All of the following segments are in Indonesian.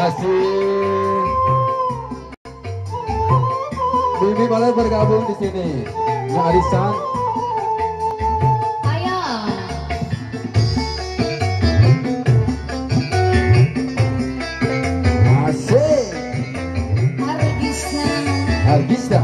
kasih. Bibi boleh bergabung di sini. Mbak Arisan. Ayo. Asik. Argista. Argista.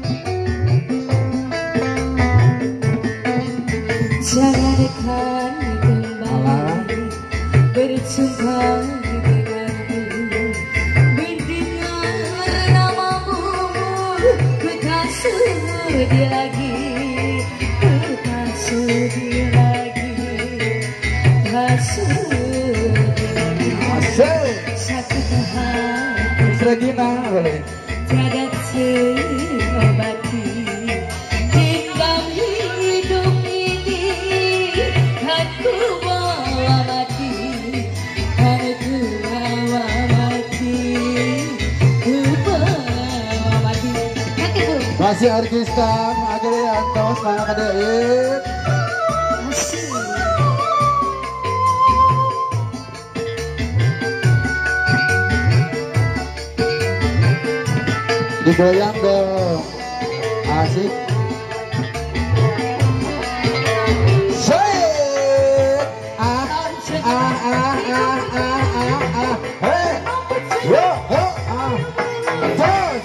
Jangankan kembali berjumpa denganku, mendengar namamu, ku tak sudi lagi, ku tak sudi lagi, tak sudi lagi. Asik. Sakit hati Regina boleh. tiada terobati. Dendam hidup ini kan ku bawa mati, kan ku bawa mati, ku bawa mati. Nanti Bu. Masih Argista, akhirnya Anton, selamat Adik. Asik. Digoyang dong. Asik. Shake. Hey. Yo, ho, Terus.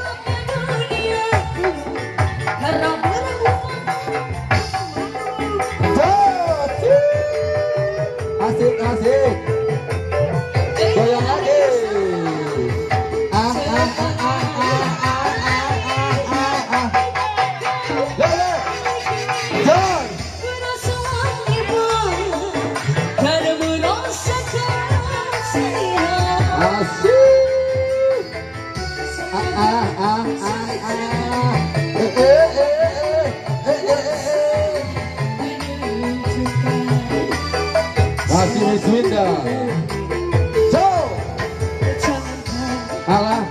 Terus. Asik, asik. Goyang lagi. Masih Miss Winda. So. Alah.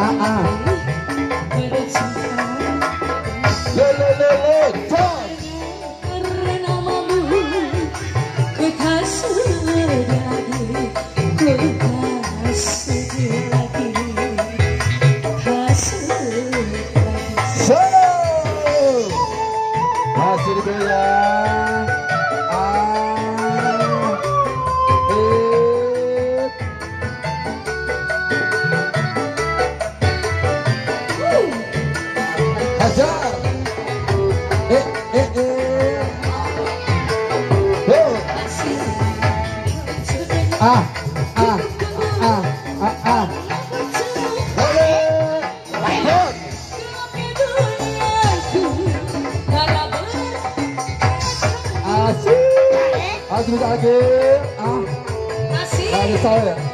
Masih digoyang. Hajar. Asik. Asik lagi. Dari saya.